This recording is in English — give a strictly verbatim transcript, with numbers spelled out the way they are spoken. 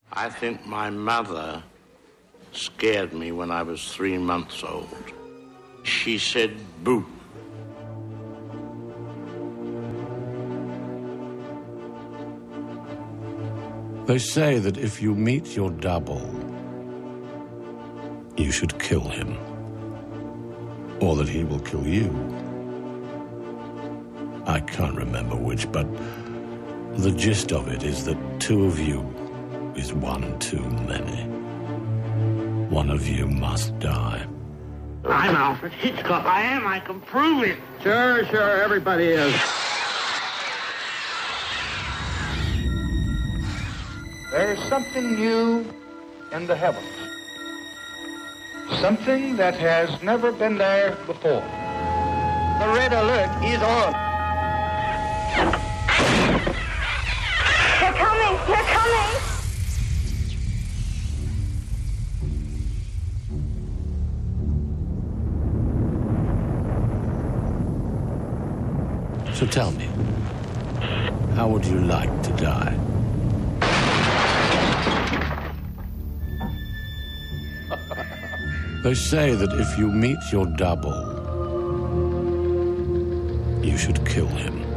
I think my mother scared me when I was three months old. She said, boo. They say that if you meet your double, you should kill him, or that he will kill you. I can't remember which, but the gist of it is that two of you is one too many. One of you must die. I'm Alfred Hitchcock. I am. I can prove it. Sure, sure, everybody is. There is something new in the heavens. Something that has never been there before. The red alert is on. They're coming! They're coming! So tell me, how would you like to die? They say that if you meet your double, you should kill him.